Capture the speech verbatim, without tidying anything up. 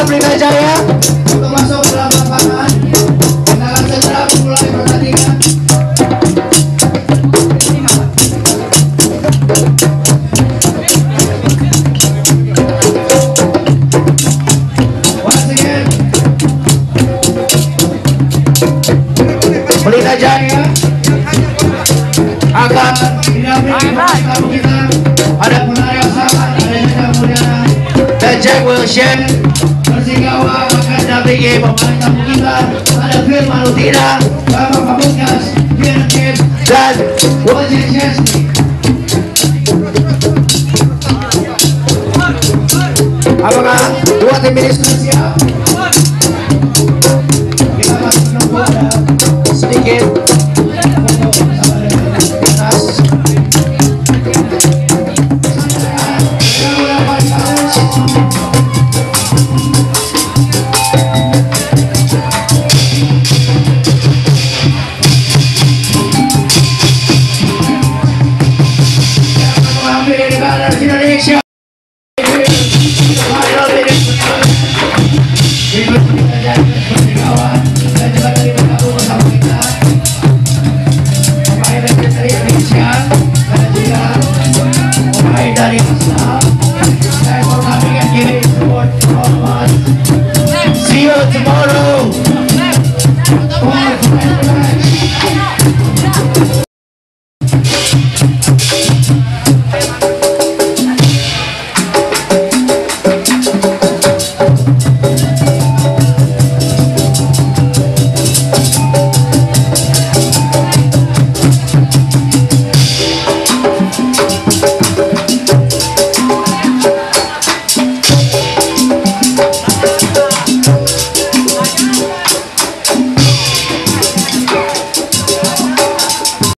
siap Pelita Jaya untuk masuk ke dalam lapangan. Kita akan segera mulai pertandingan. Once again, Pelita Jaya akan dinampingi pemain tamu kita. Ada penari yang sama, ada yang mulia. dan Jack Wilson Persinggawa akan dampingi pemain tamu kita. Ada Firman Tina Bapak Pamungkas, Firman Kim, dan Wajib Chesney. apakah dua tim ini sudah Siap. Kita masih menunggu ada sedikit foto bersama dengan atas Indonesia. Dari Asal